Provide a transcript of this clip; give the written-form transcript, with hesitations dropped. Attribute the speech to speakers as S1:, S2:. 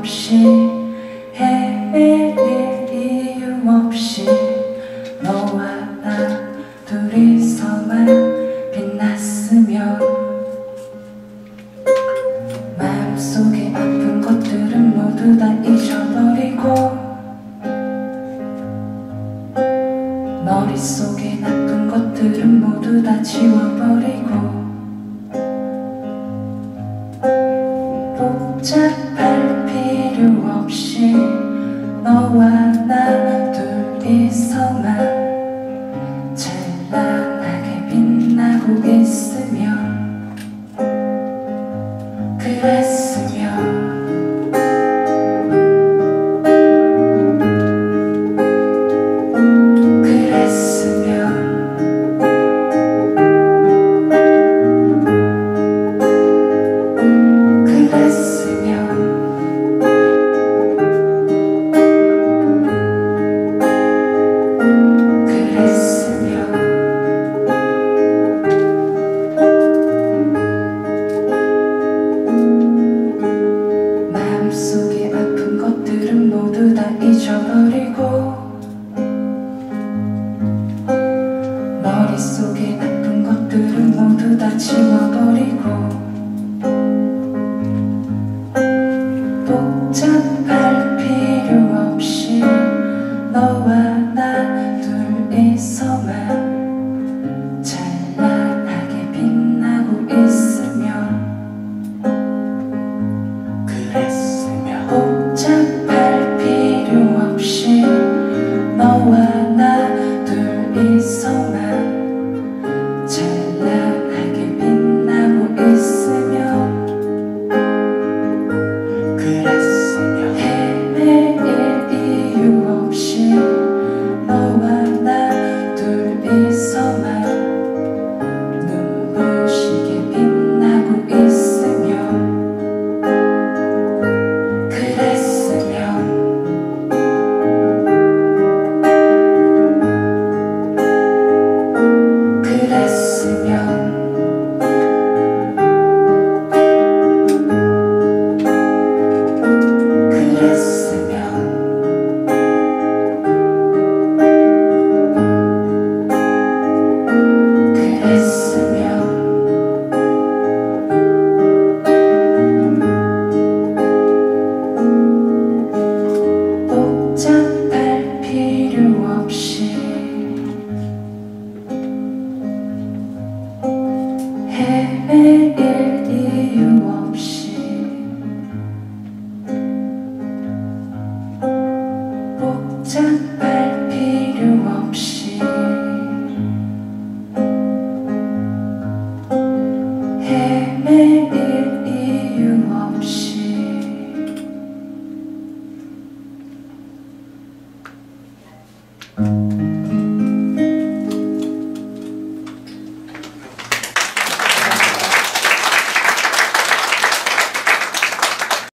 S1: 없이 헤매일 이유 없이 너와 나 둘이서만 빛났으면 마음속에 아픈 것들은 모두 다 잊어버리고 머릿속에 나쁜 것들은 모두 다 지워버리고 복잡할 필요 없이 너와 나 둘이서만 찬란하게 빛나고 있으면 그랬으면 마음속에 아픈 것들은 모두 다 잊어버리고 머릿속에 나쁜 것들은 모두 다 지워버리고 복잡할 필요 없이 너와 나 둘이서만 찬란하게 빛나고 있으면 복잡할 필요 없이 너와 나 둘이서만 찬란하게 빛나고 있으면 그랬으면 헤매일 이유 없이 너와 나 둘이서만 눈부시게 빛나고 있으면 복잡할 필요 없이